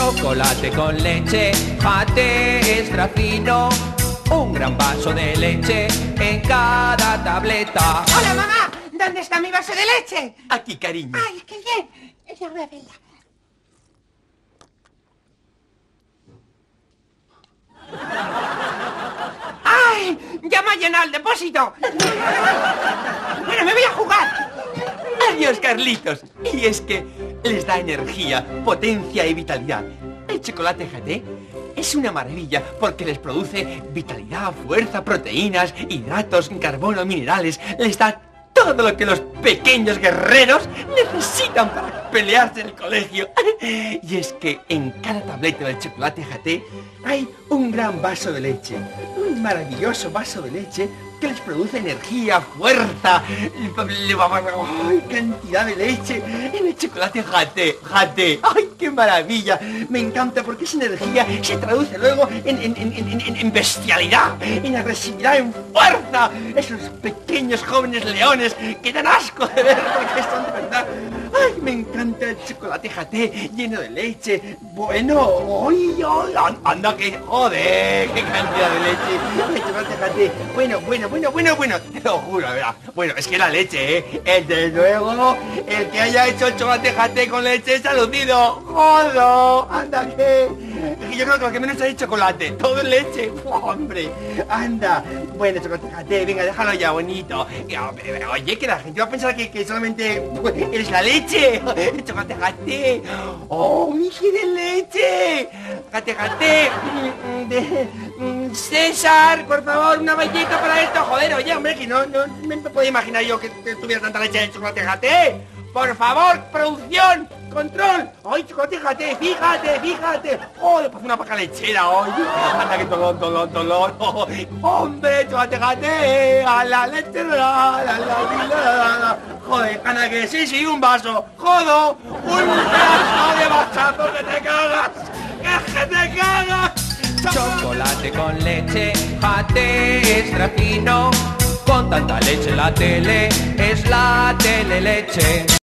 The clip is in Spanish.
Chocolate con leche, Jate extra fino, un gran vaso de leche en cada tableta. ¡Hola, mamá! ¿Dónde está mi vaso de leche? Aquí, cariño. ¡Ay, qué bien! Ya voy a verla. ¡Ay! ¡Ya me ha llenado el depósito! Bueno, me voy a jugar. Adiós, Carlitos. Y es que les da energía, potencia y vitalidad. El chocolate Jate es una maravilla porque les produce vitalidad, fuerza, proteínas, hidratos, carbono, minerales. Les da todo lo que los pequeños guerreros necesitan para pelearse en el colegio. Y es que en cada tableta del chocolate Jate hay un gran vaso de leche. Un maravilloso vaso de leche que les produce energía, fuerza, ¡ay, cantidad de leche! En el chocolate Jate. ¡Ay, qué maravilla! Me encanta porque esa energía se traduce luego en bestialidad, en agresividad, en fuerza. Esos pequeños jóvenes leones que dan asco de ver porque son de verdad. ¡Ay, me encanta el chocolate Jate lleno de leche! Bueno, ¡ay, anda que joder! ¡Qué cantidad de leche! El chocolate Jate. Bueno, te lo juro, ¿verdad? Bueno, es que la leche, ¿eh? Desde luego, el que haya hecho el chocolate Jate con leche es alucido. ¡Jodo! ¡Anda que! Es que yo creo que lo que menos hay es chocolate, todo es leche. ¡Hombre! ¡Anda! Bueno, chocolate Jate, venga, déjalo ya, bonito. Oye, que la gente va a pensar que solamente eres la leche. El chocolate Jate. ¡Oh, mi hija de leche! Jate. César, por favor, una valleta para esto. Joder, oye, hombre, que no me podía imaginar yo que tuviera tanta leche de chocolate Jate. Por favor, producción, control. ¡Ay, chocolate Jate! ¡Fíjate! ¡Joder, pues una paca lechera, oye! ¡Anda que dolor! ¡Oh, hombre, chocolate Jate! ¡A la leche! ¡Joder, anda que sí, un vaso! ¡Jodo! ¡Un pedazo de bachazo que te cagas! ¡Que te cagas! Chocolate con leche, Jate extra fino, con tanta leche en la tele, es la tele leche.